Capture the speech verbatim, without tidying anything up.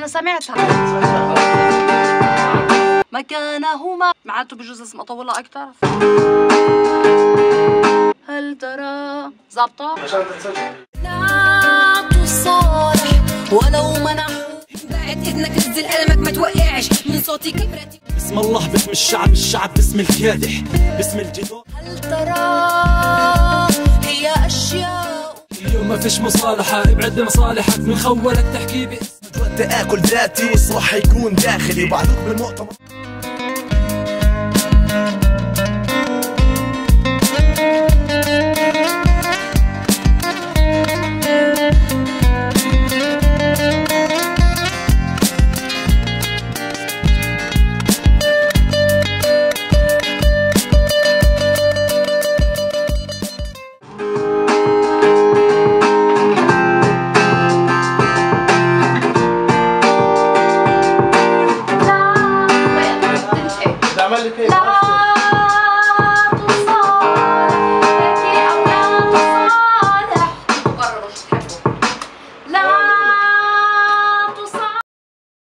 أنا سمعتها. مكانهما معناته بجوز لازم أطولها أكثر. هل ترى ظابطة؟ عشان تتسجل. لا تصالح ولو منحوا. بعد إذنك نزل قلمك ما توقعش من صوتي كبرتي. بسم الله باسم الشعب، الشعب باسم الكادح، باسم الجدود. هل ترى هي أشياء اليوم ما فيش مصالحة، ابعد مصالحك من خولك تحكي باسم. وقت اكل ذاتي والصح يكون داخلي وبعدوك بالمؤتمر. عمل لك ايه؟